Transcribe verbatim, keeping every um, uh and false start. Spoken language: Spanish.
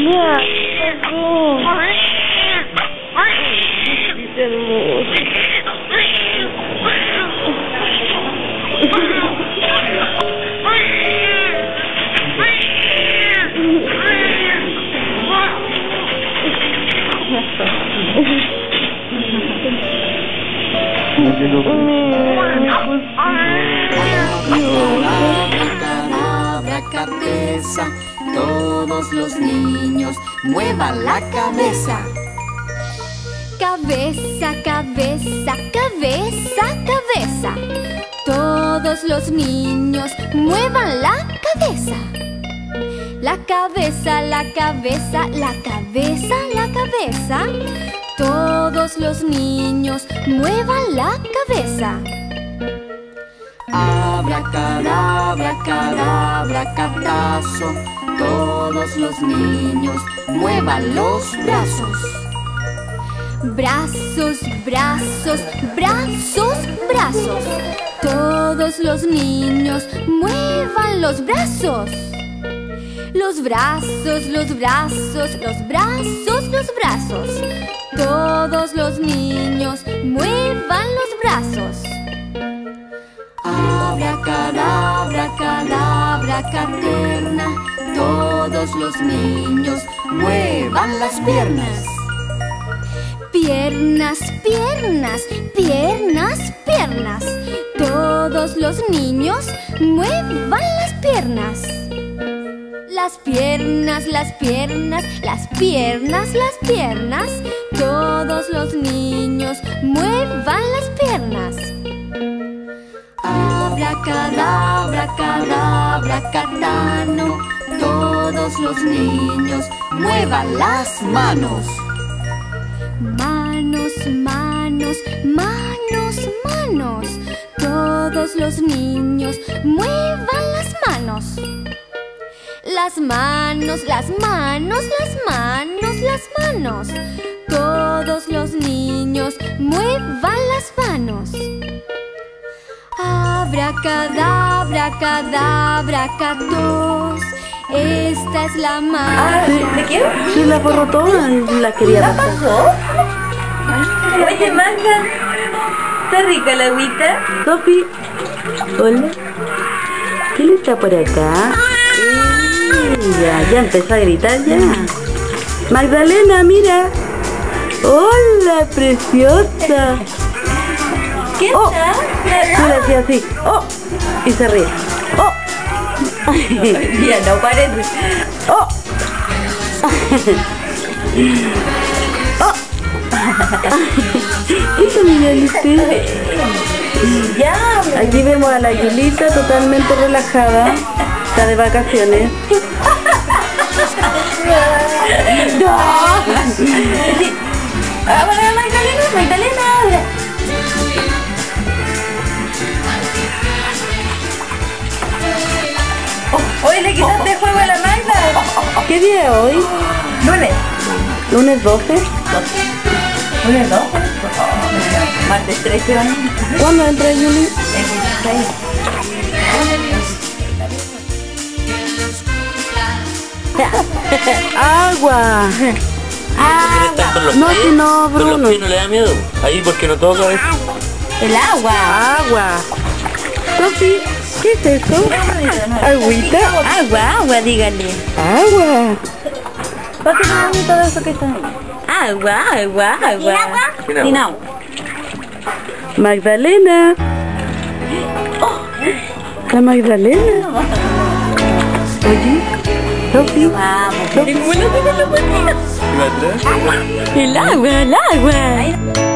Mira, oh. Es hermoso. Abracadabra, cabeza, todos los niños muevan la cabeza. Cabeza, cabeza, cabeza, cabeza. Todos los niños muevan la cabeza. La cabeza, la cabeza, la cabeza, la cabeza. Todos los niños muevan la cabeza. Abracadabra, cadabra, catazo. Todos los niños muevan los brazos. Brazos, brazos, brazos, brazos. Todos los niños muevan los brazos. Los brazos, los brazos, los brazos, los brazos. Todos los niños muevan los brazos. Abracadabra, cadabra, caterna. Todos los niños muevan las piernas. Piernas, piernas, piernas, piernas. Todos los niños muevan las piernas. Las piernas, las piernas, las piernas, las piernas. Todos los niños muevan las piernas. Abracadabra, cadabra, catano. Todos los niños muevan las manos. Manos, manos, manos, manos. Todos los niños muevan las manos. Las manos, las manos, las manos, las manos. Todos los niños muevan las manos. Abracadabra, cadabra, catos. Esta es la mano. ¿Te quiero? Sí, la borró toda, la quería ¿La pasar. pasó? Oye, Magda, ¿está rica la agüita? Sofi, hola. ¿Quién está por acá? Ya, ya empezó a gritar ya. Magdalena, mira. Hola, preciosa. ¿Qué Oh, está? yo le hacía así. Oh, y se ríe. Oh. Ya, no parece. Oh. Oh. ¿Qué tal, Yulita? Ya, Aquí vemos a la Yulita totalmente relajada. Está de vacaciones. no. Ahora, Magdalena, Magdalena, ahora. Oh, hoy le quitaste juego a la Magda. ¿Qué día es hoy? Lunes. ¿Lunes doce? ¿Lunes dos? Martes trece, ¿vale? ¿Cuándo entra Yuli? El dieciséis. ¡Agua! No, si no, Pero Bruno. los pies no le da miedo. Ahí porque no toca. ¿Ves? El agua. ¡Agua! Sofi, ¿qué es eso? ¿Agüita? Agua, agua, dígale. ¡Agua! Pásame todo eso que está ahí. Agua, agua, agua. Sin agua. Sin agua. Magdalena. La Magdalena. Oye, Sofi. Vamos. Sofi. ¿Y va atrás? El agua, el agua.